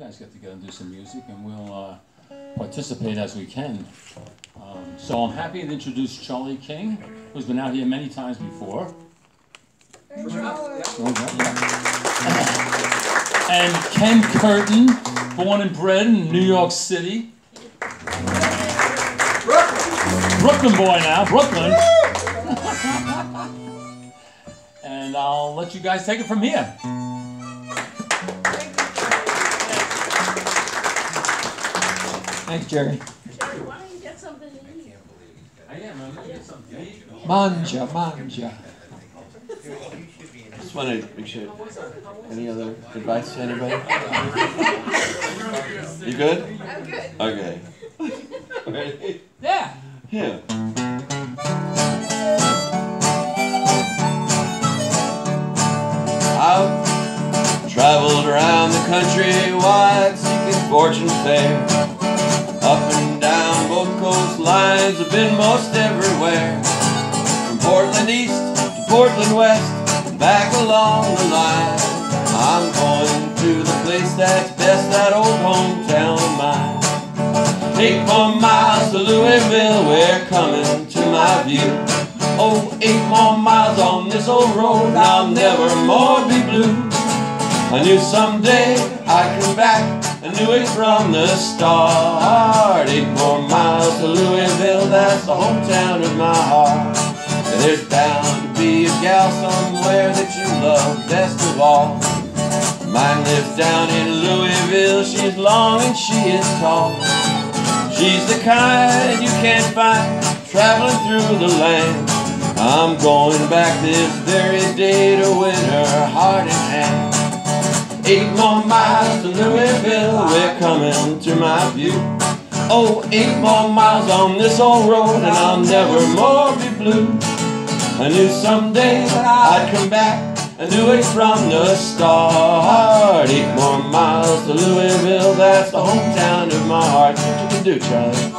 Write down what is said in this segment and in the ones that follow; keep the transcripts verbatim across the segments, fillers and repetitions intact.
guys get together and do some music, and we'll uh, participate as we can. Um, so I'm happy to introduce Charlie King, who's been out here many times before. And Ken Curtin, born and bred in New York City. Brooklyn boy now, Brooklyn. And I'll let you guys take it from here. Thanks, Jerry. Jerry, why don't you get something to eat? I am, I'm going to get something to eat. Manja, manja. Just want to make sure. Any other advice to anybody? You good? I'm good. Okay. Ready? Yeah. Yeah. I've traveled around the country wide seeking fortune fair. Up and down both coastlines, I've been most everywhere. From Portland East to Portland West, and back along the line. I'm going to the place that's best, that old hometown of mine. Eight more miles to Louisville, we're coming to my view. Oh, eight more miles on this old road, and I'll never more be blue. I knew someday I'd come back, I knew it from the start. Eight more miles to Louisville, that's the hometown of my heart. And there's bound to be a gal somewhere that you love best of all. Mine lives down in Louisville, she's long and she is tall. She's the kind you can't find traveling through the land. I'm going back this very day to win her heart in hand. Eight more miles to Louisville, we're coming to my view. Oh, eight more miles on this old road, and I'll never more be blue. I knew someday that I'd come back, I knew it from the start. Eight more miles to Louisville, that's the hometown of my heart. What you can do, Charlie?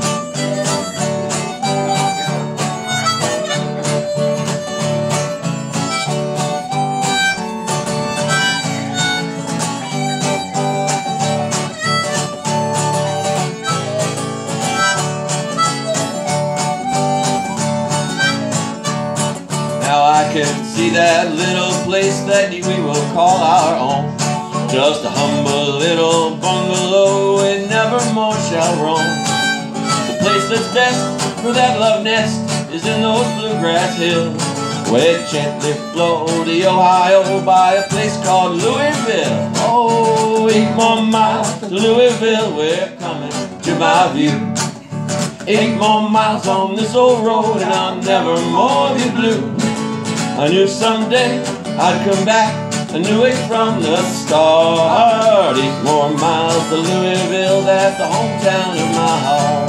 I can see that little place that we will call our own. Just a humble little bungalow, it never more shall roam. The place that's best for that love nest is in those bluegrass hills, where gently flow the Ohio by a place called Louisville. Oh, eight more miles to Louisville, we're coming to my view. Eight more miles on this old road, and I'll never more be blue. I knew someday I'd come back, I knew it from the start. Eight more miles to Louisville, that's the hometown of my heart.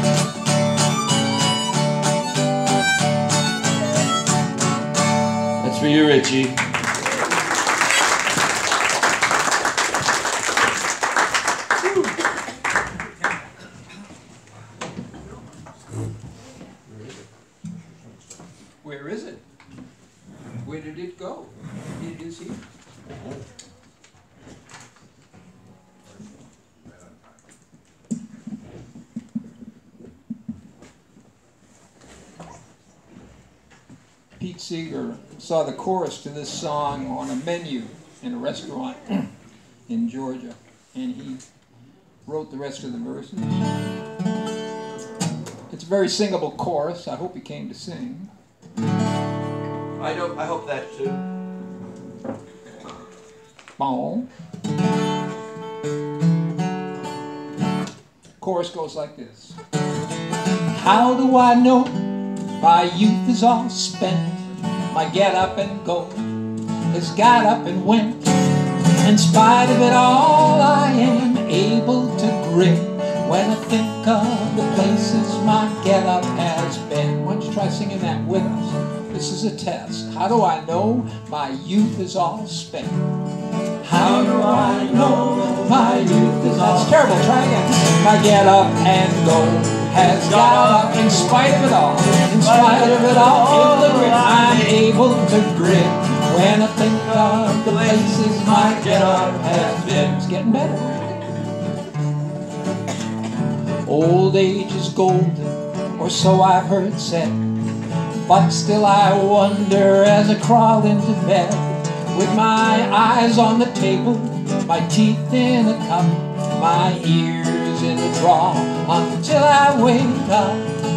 That's for you, Richie. Where is it? Where did it go? It is here. Pete Seeger saw the chorus to this song on a menu in a restaurant in Georgia, and he wrote the rest of the verses. It's a very singable chorus. I hope he came to sing. I don't. I hope that too. Boom. Chorus goes like this. How do I know my youth is all spent? My get up and go has got up and went. In spite of it all, I am able to grin when I think of the places my get up has been. Why don't you try singing that with us? This is a test. How do I know my youth is all spent? How do I know my youth is all spent? That's terrible. Try again. My get up and go has got up in spite of it all. In spite of it all, in the grin, I'm able to grin when I think of the places my get up has been. It's getting better. Old age is golden, or so I've heard said, but still I wonder as I crawl into bed, with my eyes on the table, my teeth in a cup, my ears in a drawer, until I wake up.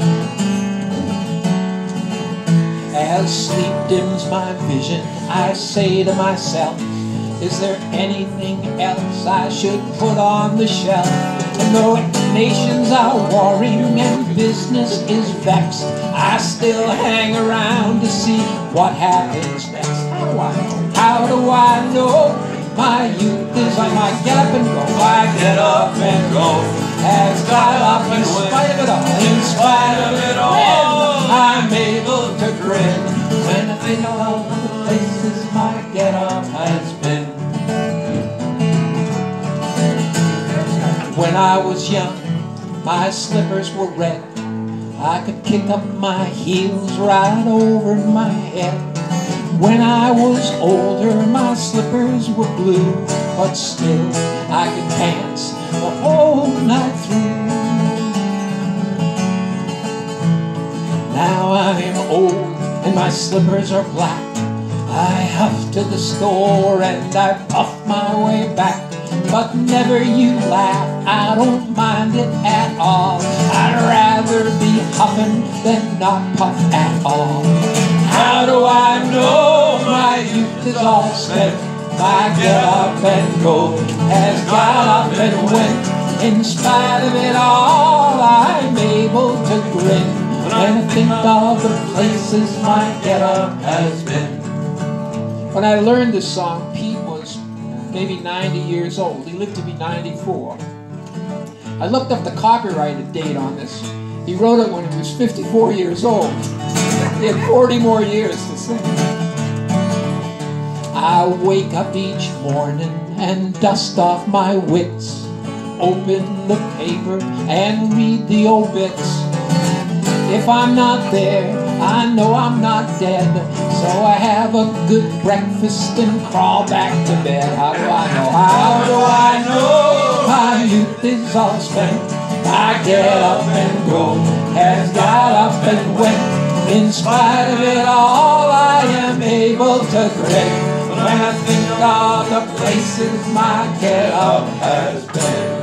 As sleep dims my vision, I say to myself, is there anything else I should put on the shelf? And though nations are warring and business is vexed, I still hang around to see what happens next. How do I know? How do I know? My youth is on my get up and go. My get up and go has got up in spite of it all. In spite of it all, I'm able to grin when I think of the places my get up has been. When I was young, my slippers were red. I could kick up my heels right over my head. When I was older, my slippers were blue, but still I could dance the whole night through. Now I'm old and my slippers are black. I huff to the store and I puff my way back. But never you laugh, I don't mind it at all. I'd rather be huffing than not puff at all. How do I know my youth is all spent? My get up and go has got up and went. In spite of it all, I'm able to grin when I think of the places my get up has been. When I learned this song, Pete was maybe ninety years old. He lived to be ninety-four. I looked up the copyrighted date on this. He wrote it when he was fifty-four years old. He had forty more years to sing. I wake up each morning and dust off my wits, open the paper and read the obits. If I'm not there, I know I'm not dead, so I have a good breakfast and crawl back to bed. How do I know? How do I know my youth is all spent? I get up and go has got up and went. In spite of it all, I am able to grin when I think of the places my get up has been.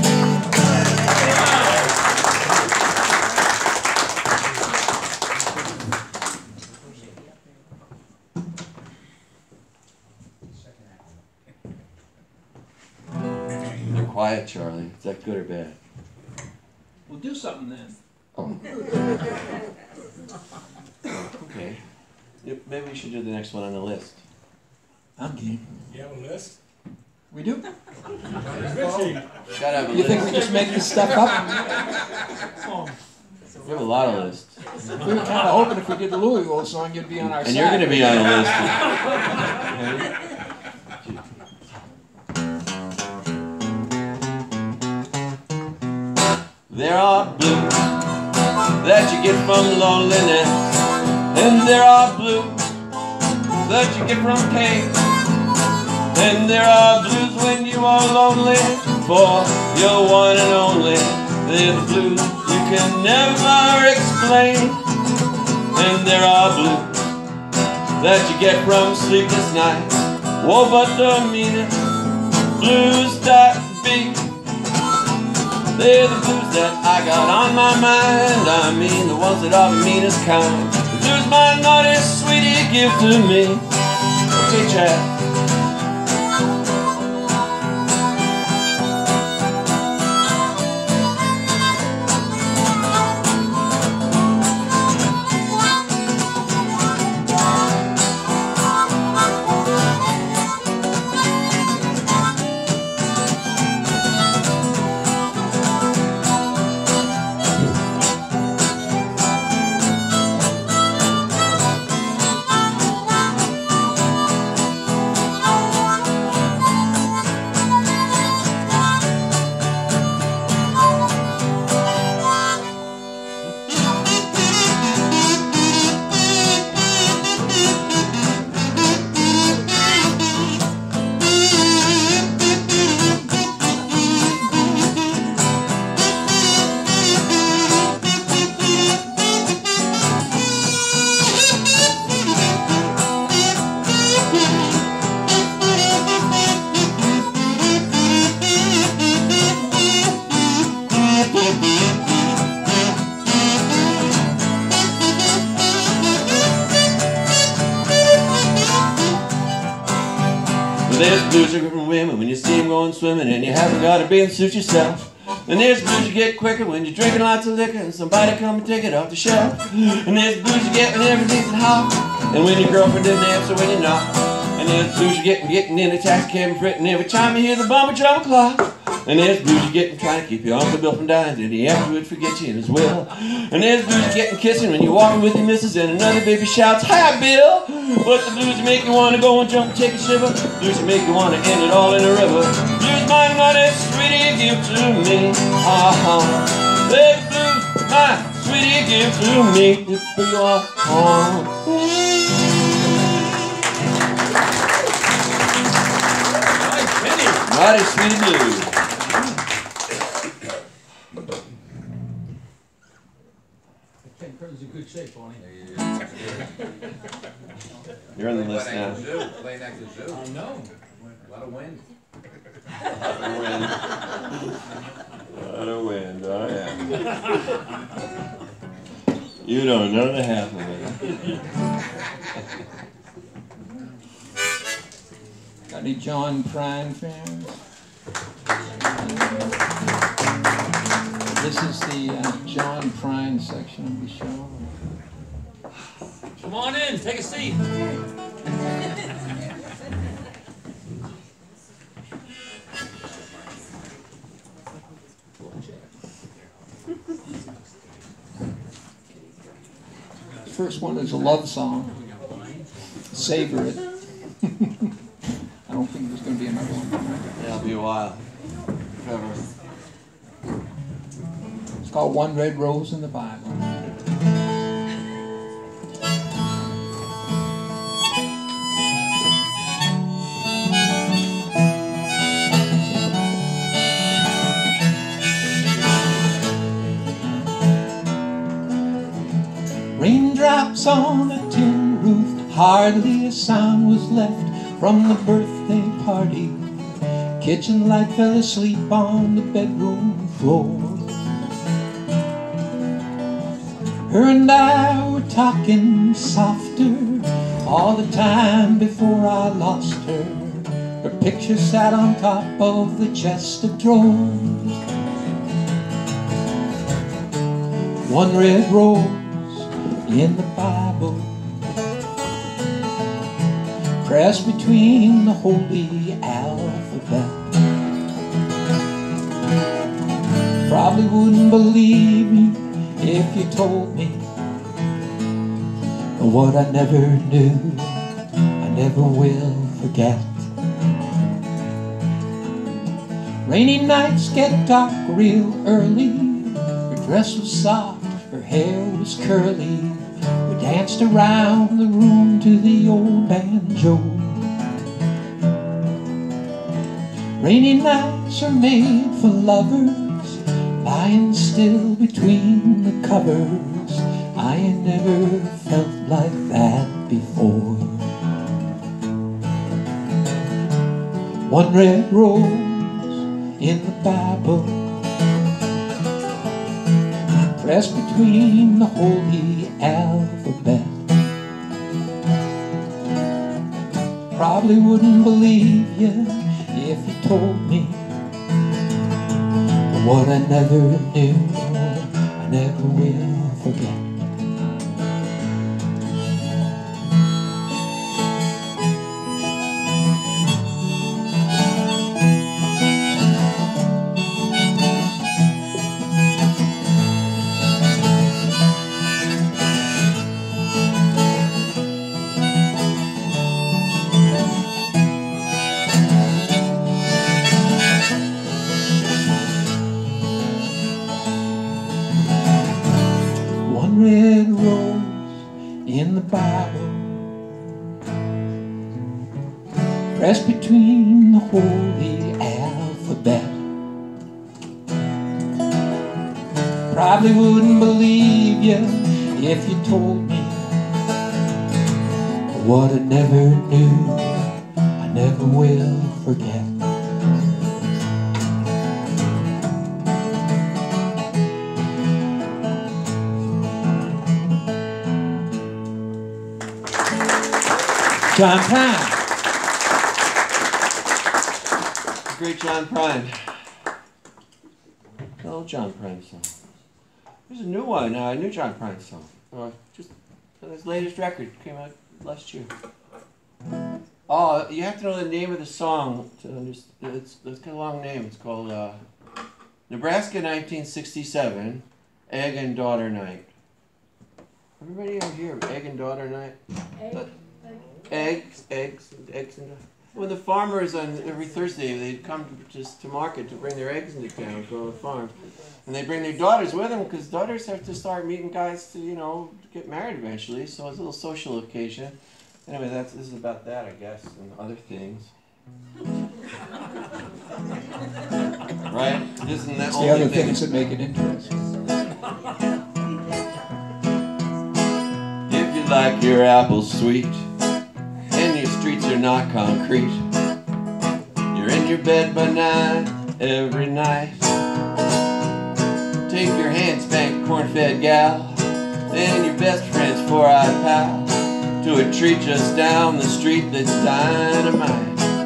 You're quiet, Charlie. Is that good or bad? We'll do something then. Oh. Okay. Yep, maybe we should do the next one on the list. I'm game. You have a list? We do? Gotta have a You list. think we just make this stuff up? We have a lot of lists. We were kind of hoping if we did the Louisville song, you'd be on our And side. you're going to be on a list. There are blues that you get from loneliness, and there are blues that you get from pain, and there are blues when you are lonely, for you're one and only. They're the blues you can never explain. And there are blues that you get from sleepless nights. Whoa, but the meanest blues that be, they're the blues that I got on my mind. I mean the ones that are the meanest kind. The blues my naughty sweetie give to me. Okay, Chad. blues are from women when you see them going swimming and you haven't got a bathing suit yourself. And there's blues you get quicker when you're drinking lots of liquor and somebody come and take it off the shelf. And there's blues you get when everything's hot and when your girlfriend didn't answer when you're not. And there's blues you get when getting in a taxi cab and fretting every time you hear the bumper drum clock. And there's blues you getting trying to keep your Uncle Bill from dying and he afterwards forget you in his will. And there's blues you getting kissing when you're walking with your missus and another baby shouts, "Hi, Bill!" But the blues make you want to go and jump and take a shiver. Blues make you want to end it all in a river. Blues my money, sweetie, you give to me. Uh-huh. There's blues, my sweetie, you give to me. If you are home. Mighty sweet blues. Ken Curtin's in good shape, Bonnie. You're on the list now. Playing next to the zoo. I know. A lot of wind. A lot of wind, oh yeah. You don't know the half of it. Got any John Prine fans? This is the uh, John Prine section of the show. Come on in, take a seat. First one is a love song. Savor it. I don't think there's going to be another one. Yeah, it'll be a while. Forever. It's called One Red Rose in the Bible. Raindrops on a tin roof, hardly a sound was left from the birthday party. Kitchen light fell asleep on the bedroom floor. Her and I were talking softer all the time before I lost her. Her picture sat on top of the chest of drawers. One red rose in the Bible, pressed between the holy alphabet. Probably wouldn't believe me if you told me what I never knew, I never will forget. Rainy nights get dark real early. Her dress was soft, her hair was curly. We danced around the room to the old banjo. Rainy nights are made for lovers, lying still between the covers. I ain't never felt like that before. One red rose in the Bible, pressed between the holy alphabet. Probably wouldn't believe you if you told me what I never knew, I never will forget. Red rose in the Bible, pressed between the holy alphabet. Probably wouldn't believe you if you told me what I never knew, I never will forget. John Prine. great John Prine. The old John Prine song. There's a new one, uh, a new John Prine song. Uh, just his latest record came out last year. Oh, you have to know the name of the song to understand. It's, it's got a long name. It's called uh, Nebraska nineteen sixty-seven, Egg and Daughter Night. Everybody out here, Egg and Daughter Night? Egg, Uh, egg. eggs, eggs, eggs and when the farmers on every Thursday they'd come to, just to market to bring their eggs into town for the farm, and they bring their daughters with them because daughters have to start meeting guys to you know to get married eventually. So it's a little social occasion. Anyway, that's this is about that, I guess, and other things. Right? Isn't that It's only the other thing? things that make it interesting. If you like your apples sweet and your streets are not concrete, you're in your bed by nine every night. Take your hand spanked corn-fed gal and your best friend's four-eyed pal to a treat just down the street that's dynamite.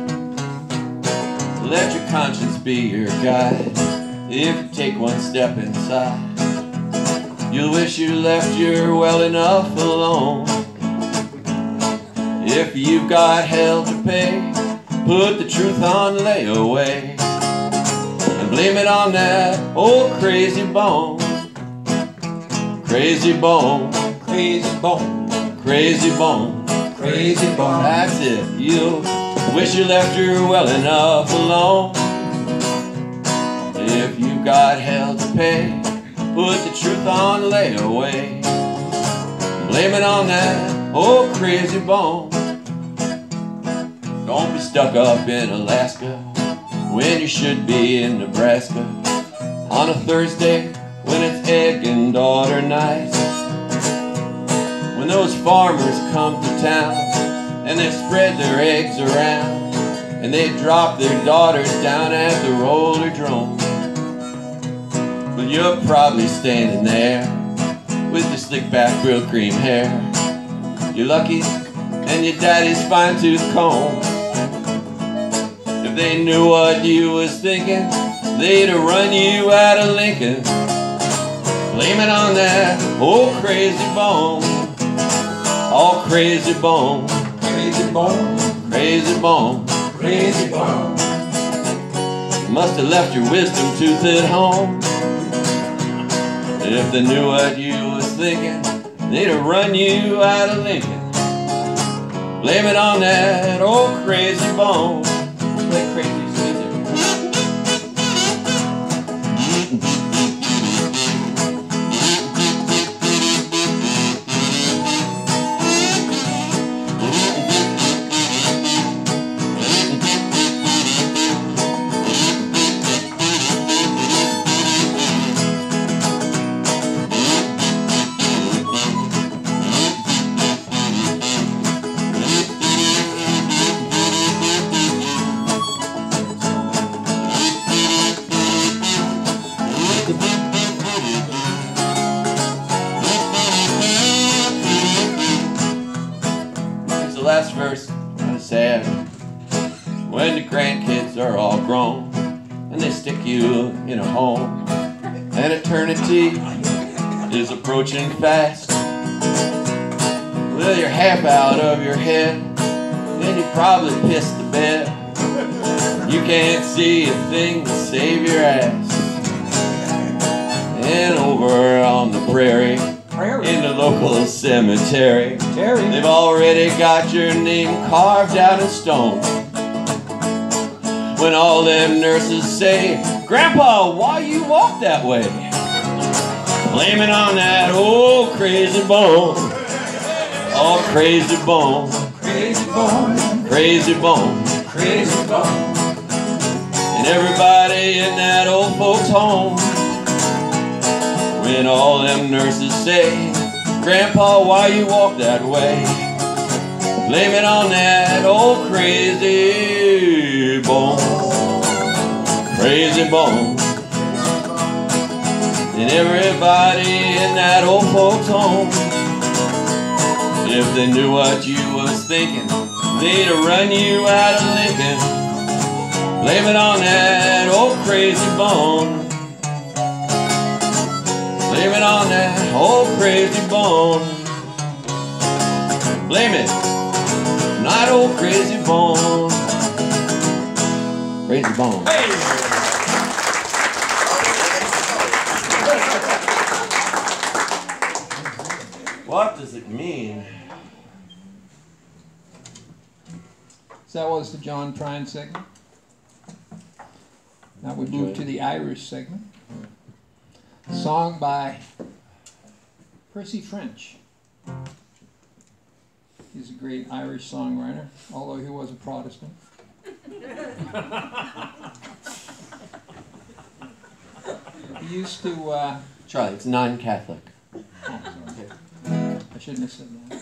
Let your conscience be your guide. If you take one step inside, you'll wish you left your well enough alone. If you've got hell to pay, put the truth on layaway and blame it on that old crazy bone. Crazy bone, Crazy bone, crazy bone, crazy bone. that's it. You'll wish you left her well enough alone. If you've got hell to pay, put the truth on layaway, blame it on that old crazy bone. Don't be stuck up in Alaska when you should be in Nebraska on a Thursday when it's egg and daughter night. When those farmers come to town and they spread their eggs around and they drop their daughters down at the roller-drome. But you're probably standing there with your slick back real cream hair, your luckies and your daddy's fine-tooth comb. If they knew what you was thinking, they'd have run you out of Lincoln. Blame it on that old crazy bone. All crazy bone, Crazy bone, crazy bone. crazy bone. You must have left your wisdom tooth at home. If they knew what you was thinking, they'd have run you out of Lincoln. Blame it on that old crazy bone. Play crazy music. Here's the last verse, kind of sad. When the grandkids are all grown and they stick you in a home and eternity is approaching fast, well, you're half out of your head and you probably pissed the bed. You can't see a thing to save your ass. And over on the prairie, Prairie. in the local cemetery, Terry. they've already got your name carved out in stone. When all them nurses say, "Grandpa, why you walk that way?" Blame it on that old crazy bone. Oh, crazy bone, Crazy bone, crazy bone. crazy bone. And everybody in that old folks' home, when all them nurses say, "Grandpa, why you walk that way?" Blame it on that old crazy bone. Crazy bone. And everybody in that old folks' home, if they knew what you was thinking, they'd have run you out of Lincoln. Blame it on that old crazy bone. Blame it on that old crazy bone. Blame it, not old crazy bone. Crazy bone. Hey! What does it mean? So that was the John Prine segment. Now we move to the Irish segment. A song by Percy French. He's a great Irish songwriter, although he was a Protestant. He used to... Uh, Charlie, it's non-Catholic. oh, sorry. I shouldn't have said that.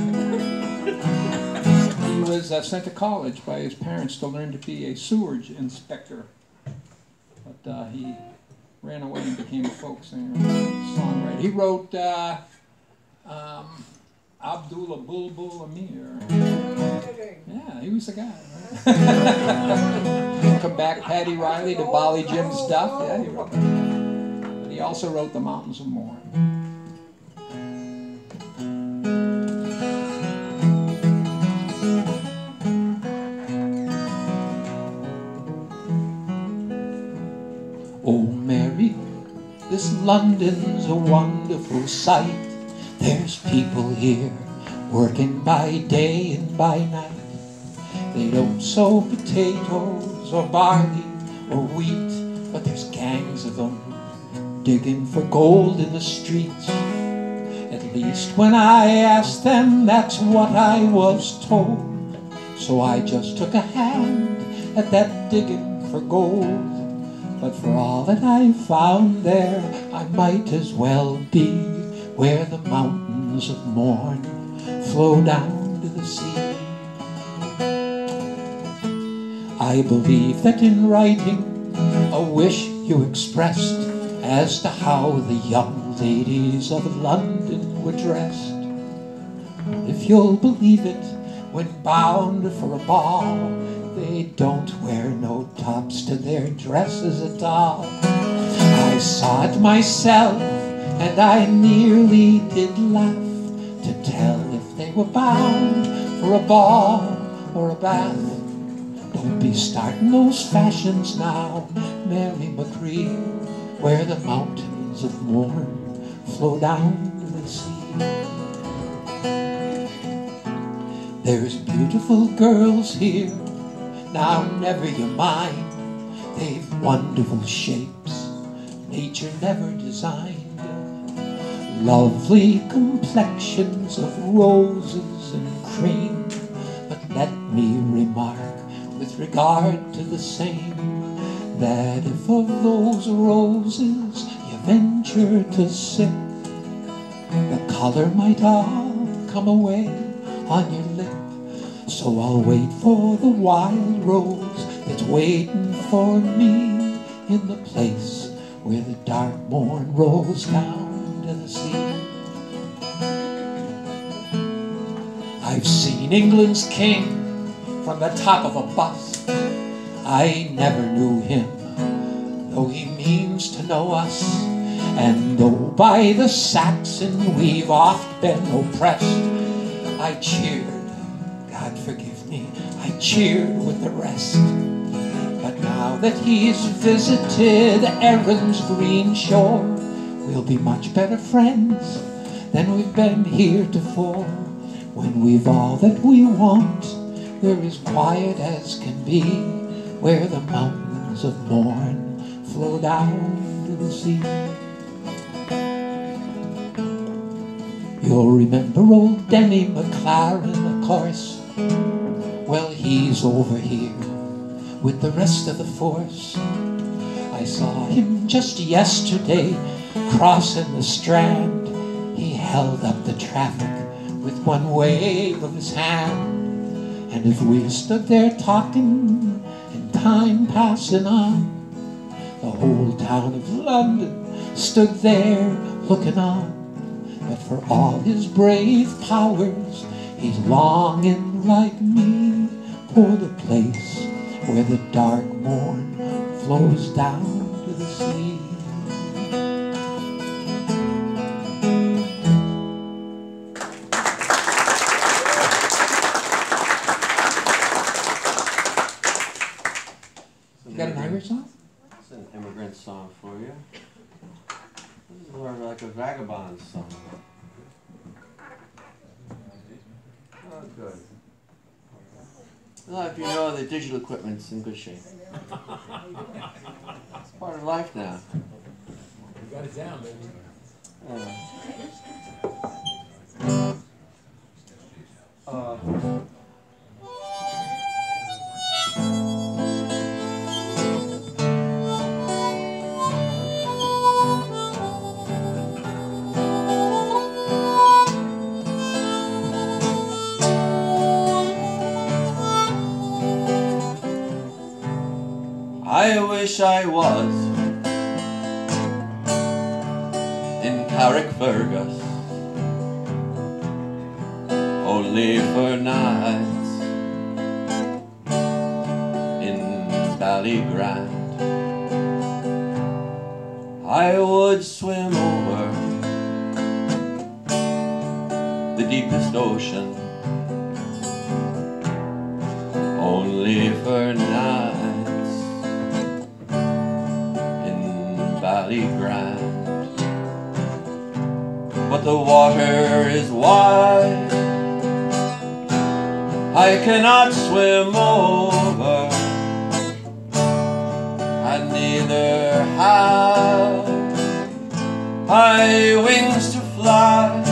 He was uh, sent to college by his parents to learn to be a sewage inspector. But uh, he ran away and became a folk singer, songwriter. He wrote uh, um, Abdullah Bulbul Amir. Yeah, he was the guy, right? Come back, Paddy Riley to Bolly Jim's stuff. Yeah, he wrote that. But he also wrote The Mountains of Mourne. Oh Mary, this London's a wonderful sight. There's people here working by day and by night. They don't sow potatoes or barley or wheat, but there's gangs of them digging for gold in the streets. At least when I asked them, that's what I was told. So I just took a hand at that digging for gold. But for all that I found there, I might as well be where the mountains of Mourne flow down to the sea. I believe that in writing a wish you expressed as to how the young ladies of London were dressed. If you'll believe it, when bound for a ball, they don't wear no tops to their dresses at all. I saw it myself, and I nearly did laugh to tell if they were bound for a ball or a bath. Don't be starting those fashions now, Mary McCree, where the mountains of Mourne flow down to the sea. There's beautiful girls here, now never you mind. They've wonderful shapes nature never designed. Lovely complexions of roses and cream. But let me remark with regard to the same, that if of those roses you venture to sip, the color might all come away on your lip. So I'll wait for the wild rose that's waiting for me in the place where the dark morn rolls down to the sea. I've seen England's king from the top of a bus. I never knew him, though he means to know us. And though by the Saxon we've oft been oppressed, I cheered, God forgive me, I cheered with the rest. But now that he's visited Erin's green shore, we'll be much better friends than we've been heretofore. When we've all that we want, we're as quiet as can be, where the mountains of Mourne flow down to the sea. You'll remember old Denny McLaren, of course. Well, he's over here with the rest of the force. I saw him just yesterday crossing the Strand. He held up the traffic with one wave of his hand. And if we stood there talking and time passing on, the whole town of London stood there looking on. But for all his brave powers, he's longing like me for the place where the dark morn flows down to the sea. You got an Irish song? It's an immigrant song for you. This is more like a vagabond song. Oh, good. Well, if you know, the digital equipment's in good shape. It's part of life now. You got it down, baby. Uh, uh, I wish I was in Carrickfergus, only for nights in Ballygrand. I would swim over the deepest ocean, only for nights Ballygrand. But the water is wide, I cannot swim over, and neither have I wings to fly.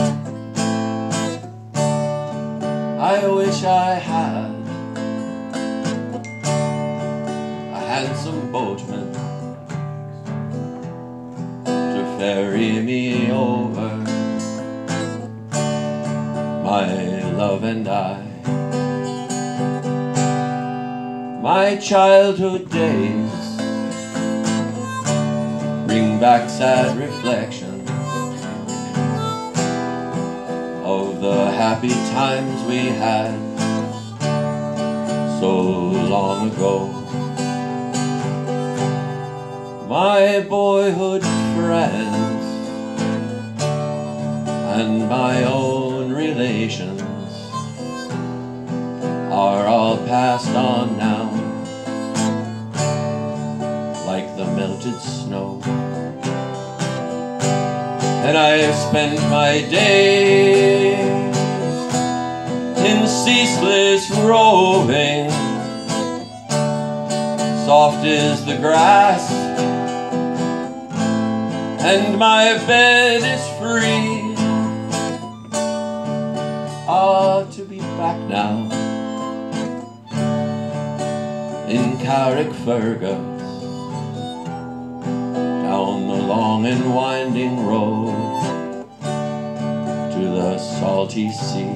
I wish I had a handsome boatman ferry me over, my love and I. My childhood days bring back sad reflections of the happy times we had so long ago. My boyhood friends and my own relations are all passed on now, like the melted snow. And I've spent my days in ceaseless roving, soft is the grass and my bed is free. Ah, to be back now in Carrickfergus, down the long and winding road to the salty sea.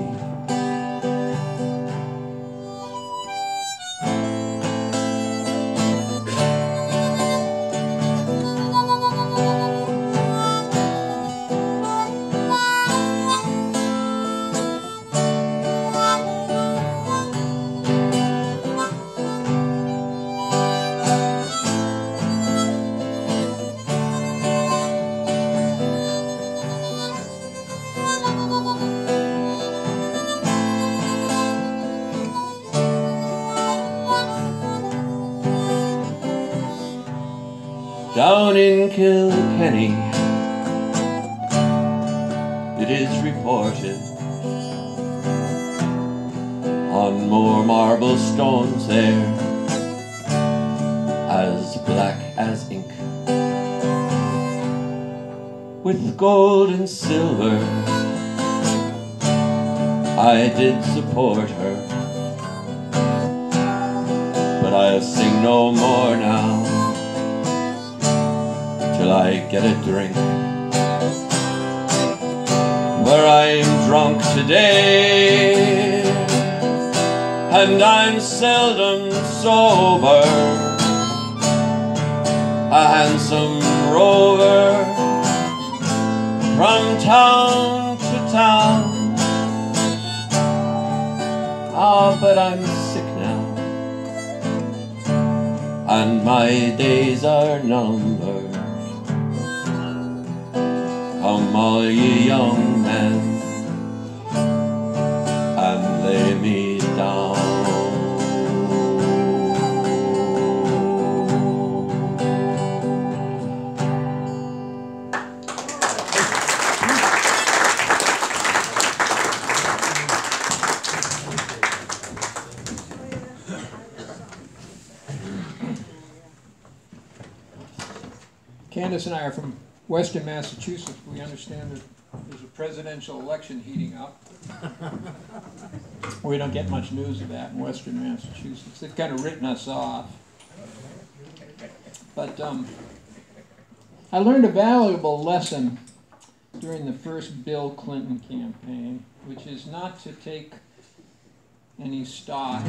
Down in Kilkenny, it is reported, on more marble stones there, as black as ink, with gold and silver, I did support her, but I'll sing no more now till I get a drink. For I'm drunk today, and I'm seldom sober, a handsome rover from town to town. Ah, but I'm sick now, and my days are numbered. Come all ye young men, and lay me down. Candace and I are from Western Massachusetts. We understand that there's a presidential election heating up. We don't get much news of that in Western Massachusetts. They've kind of written us off. But um, I learned a valuable lesson during the first Bill Clinton campaign, which is not to take any stock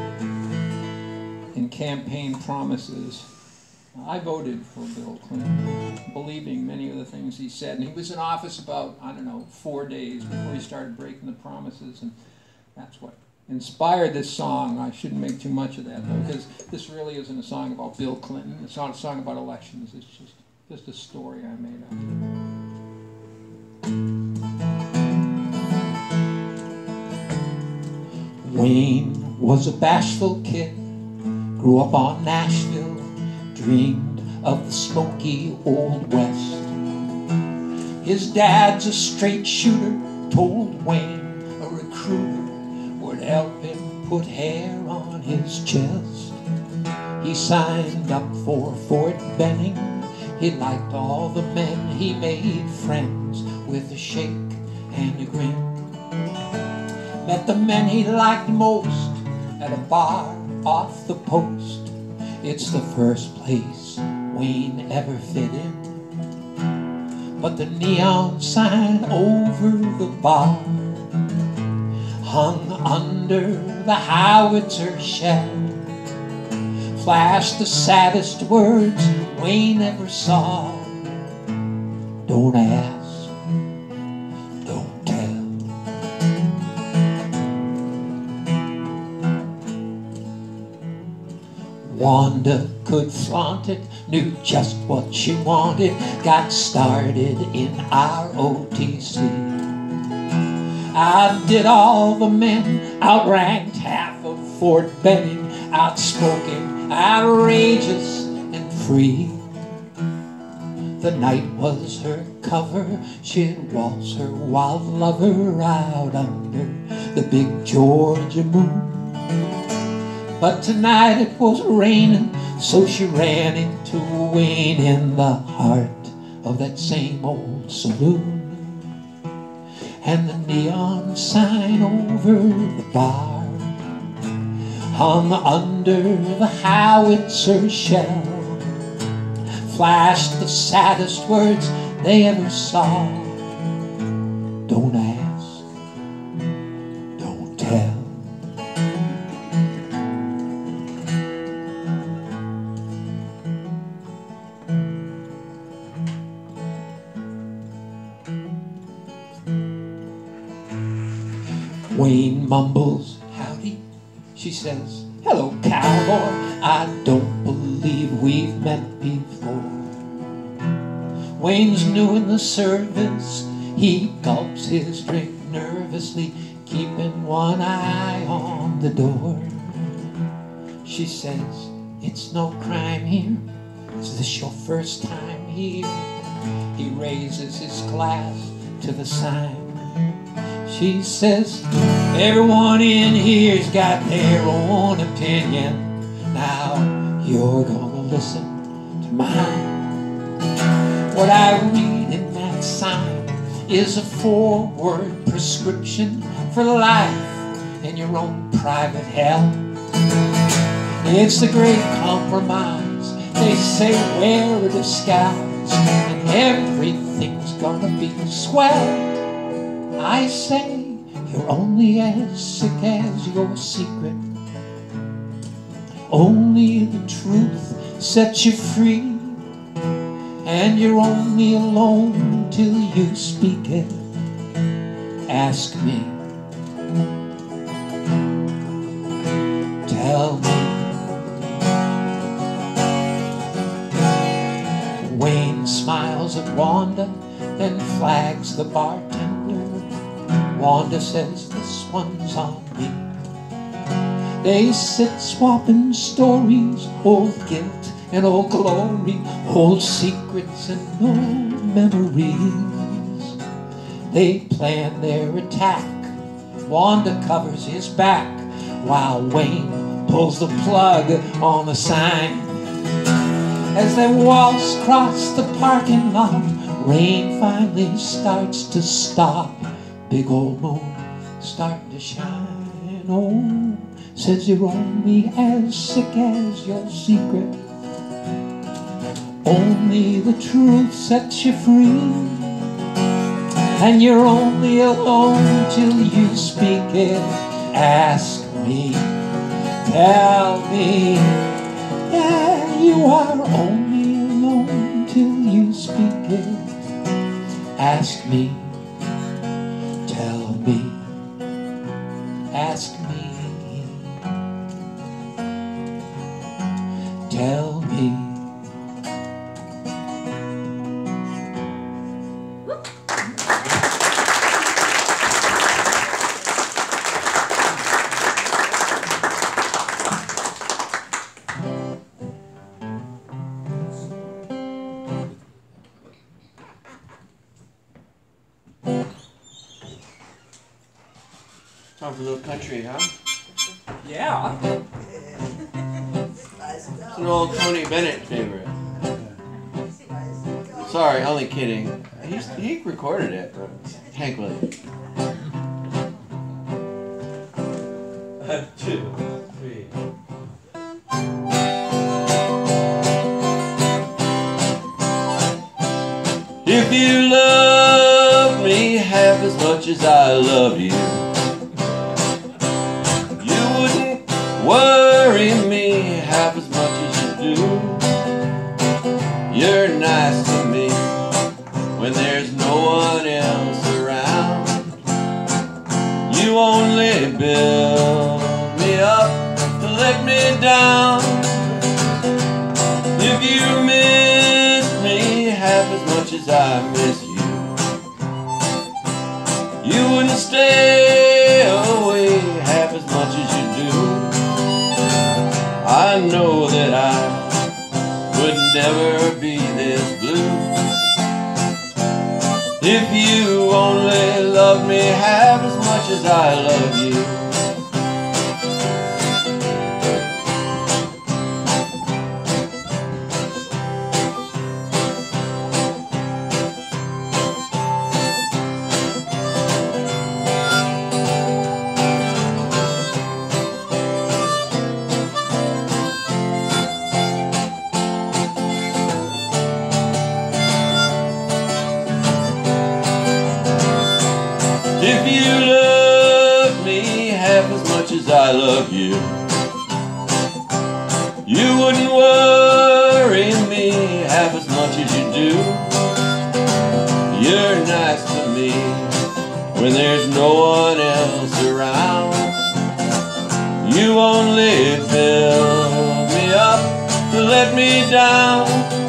in campaign promises. I voted for Bill Clinton, believing many of the things he said. And he was in office about, I don't know, four days before he started breaking the promises. And that's what inspired this song. I shouldn't make too much of that, though, because this really isn't a song about Bill Clinton. It's not a song about elections. It's just, just a story I made up. Wayne was a bashful kid, grew up on Nashville, dreamed of the smoky old West. His dad's a straight shooter, told Wayne a recruiter would help him put hair on his chest. He signed up for Fort Benning. He liked all the men. He made friends with a shake and a grin. Met the men he liked most at a bar off the post. It's the first place Wayne ever fit in. But the neon sign over the bar hung under the howitzer shell, flashed the saddest words Wayne ever saw. Don't ask, don't tell. Wanda could flaunt it, knew just what she wanted, got started in R O T C. Outdid all the men, outranked half of Fort Benning, outspoken, outrageous, and free. The night was her cover, she'd waltz her wild lover out under the big Georgia moon. But tonight it was raining, so she ran into Wayne in the heart of that same old saloon. And the neon sign over the bar hung under the howitzer shell, flashed the saddest words they ever saw. Don't ask, don't tell. Wayne mumbles, howdy. She says, hello, cowboy. I don't believe we've met before. Wayne's new in the service. He gulps his drink nervously, keeping one eye on the door. She says, it's no crime here. Is this your first time here? He raises his glass to the sign. She says, everyone in here's got their own opinion. Now you're gonna listen to mine. What I read in that sign is a four-word prescription for life in your own private hell. It's the great compromise. They say wear a disguise and everything's gonna be swell. I say you're only as sick as your secret. Only the truth sets you free, and you're only alone till you speak it. Ask me, tell me. Wayne smiles at Wanda, then flags the bartender. Wanda says, this one's on me. They sit swapping stories, old guilt and old glory, old secrets and old memories. They plan their attack. Wanda covers his back while Wayne pulls the plug on the sign. As they waltz across the parking lot, rain finally starts to stop. Big old moon starting to shine. Oh, says you're only as sick as your secret. Only the truth sets you free. And you're only alone till you speak it. Ask me, tell me, yeah, you are only alone till you speak it. Ask me, tell me, ask me, tell me. Time for a little country, huh? Yeah. It's an old Tony Bennett favorite. Sorry, only kidding. He's, he recorded it, but Hank Williams. Two, three. If you love me half as much as I love you, worry me half as much as you do. You're nice to me when there's no one else around. You only build me up to let me down. If you miss me half as much as I miss you, you wouldn't stay away half as much as you do. I know that I would never be this blue if you only loved me half as much as I love you. If you love me half as much as I love you, you wouldn't worry me half as much as you do. You're nice to me when there's no one else around. You only build me up to let me down.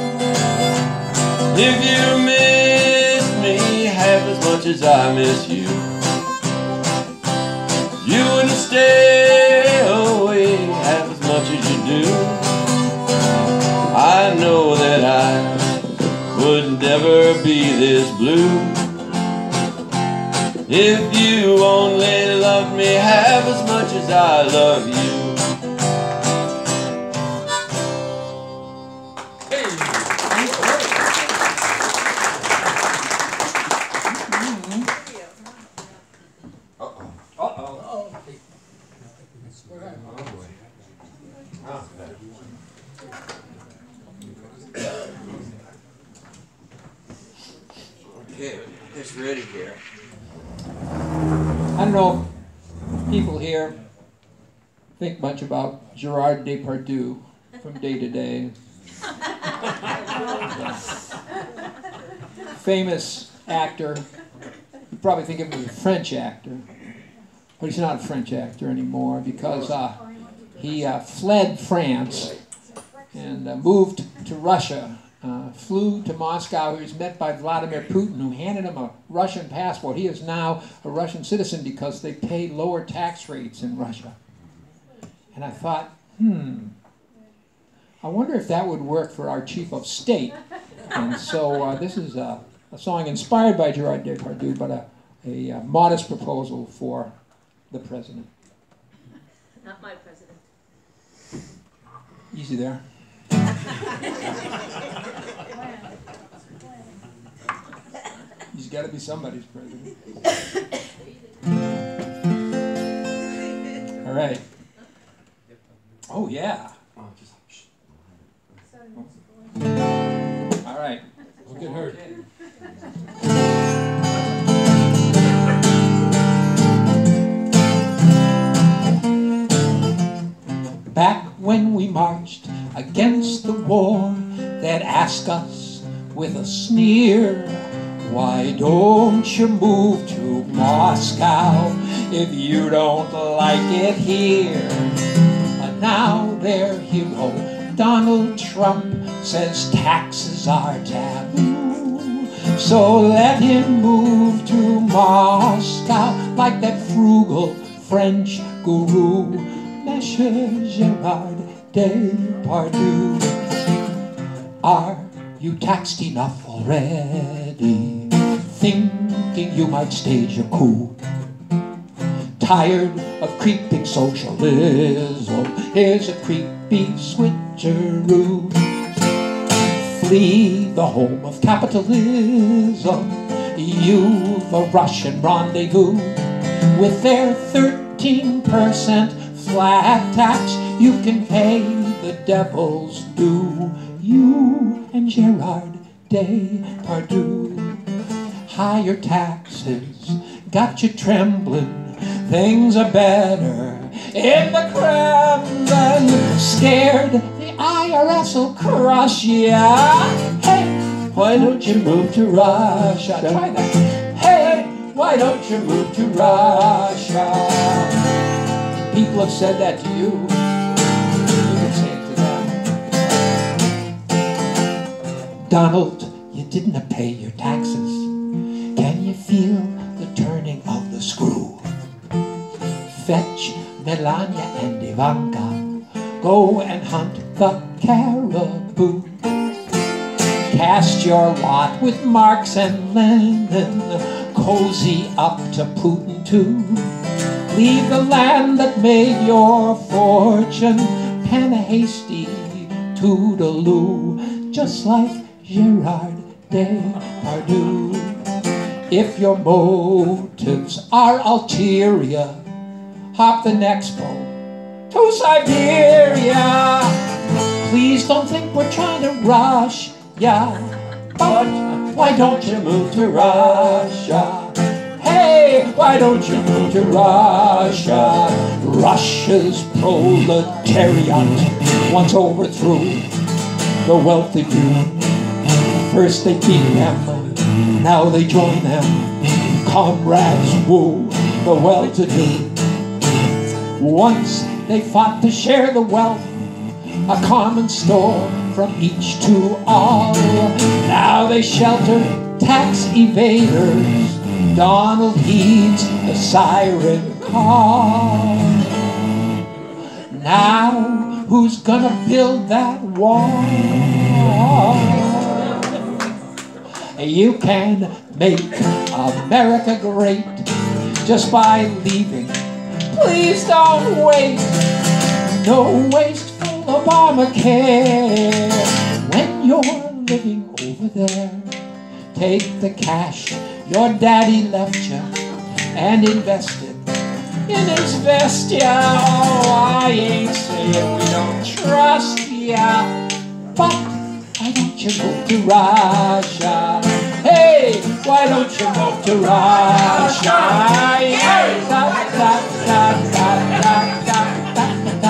If you miss me half as much as I miss you, you wouldn't stay away half as much as you do. I know that I would never be this blue if you only loved me half as much as I love you. Okay, it's ready here. I don't know if people here think much about Gerard Depardieu from day to day. Famous actor. You probably think of him as a French actor, but he's not a French actor anymore because uh, he uh, fled France and uh, moved to Russia uh, flew to Moscow. He was met by Vladimir Putin, who handed him a Russian passport. He is now a Russian citizen because they pay lower tax rates in Russia. And I thought, hmm, I wonder if that would work for our chief of state. And so uh, this is a, a song inspired by Gerard Depardieu, but a, a, a modest proposal for the president. Not my president. Easy there. He's got to be somebody's president. All right. Oh, yeah. All right. We'll get heard. Back when we marched against the war, they'd ask us with a sneer, why don't you move to Moscow if you don't like it here? But now their hero, Donald Trump, says taxes are taboo. So let him move to Moscow like that frugal French guru, Monsieur Gerard Depardieu. Are you taxed enough already, thinking you might stage a coup? Tired of creeping socialism? Here's a creepy switcheroo. Flee the home of capitalism. You've a Russian rendezvous. With their thirteen percent flat tax, you can pay the devil's due. You and Gerard Depardieu. Higher taxes got you trembling. Things are better in the Kremlin. Scared the I R S will crush ya. Hey, why don't you move to Russia? Try that. Hey, why don't you move to Russia? People have said that to you. You can say it to them. Donald, you didn't pay your taxes. Can you feel the turning of the screw? Fetch Melania and Ivanka. Go and hunt the caribou. Cast your lot with Marx and Lenin. Cozy up to Putin too. Leave the land that made your fortune. Pen a hasty toodaloo, just like Gerard Depardieu. If your motives are ulterior, hop the next boat to Siberia. Please don't think we're trying to rush ya, but why don't you move to Russia? Hey, why don't you move to Russia? Russia's proletariat once overthrew the wealthy few. First they beat them, now they join them. Comrades woo the well-to-do. Once they fought to share the wealth, a common store from each to all. Now they shelter tax evaders. Donald heeds the siren call. Now who's gonna build that wall? You can make America great just by leaving. Please don't wait. No wasteful Obamacare. When you're living over there, take the cash your daddy left you and invest it in his vest. Yeah, oh, I ain't saying we don't trust ya, but why don't you move to Russia? Hey, why don't you move to Russia? Hey, da, da, da, da, da, da, da, da.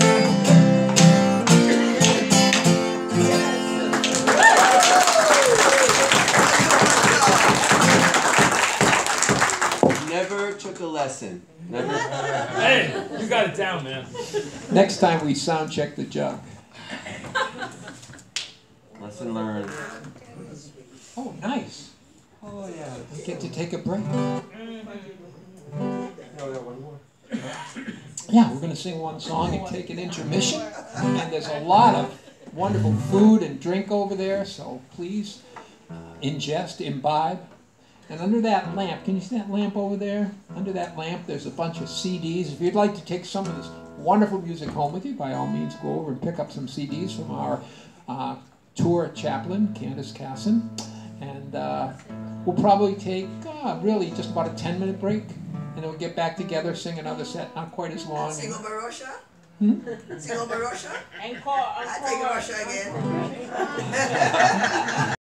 Never took a lesson. Never. Hey, you got it down, man. Next time we sound check the jug. Lesson Lesson learned. Oh, nice. Oh yeah. We get to take a break. No, we got one more. Yeah, we're going to sing one song and take an intermission. And there's a lot of wonderful food and drink over there, so please uh, ingest, imbibe. And under that lamp, can you see that lamp over there? Under that lamp, there's a bunch of C Ds. If you'd like to take some of this wonderful music home with you, by all means, go over and pick up some C Ds from our uh, tour chaplain, Candace Casson. And uh, we'll probably take, uh, really, just about a ten minute break. And then we'll get back together, sing another set, not quite as long. Sing over Russia? Hmm? Sing over Russia? Encore, I take encore. Russia again.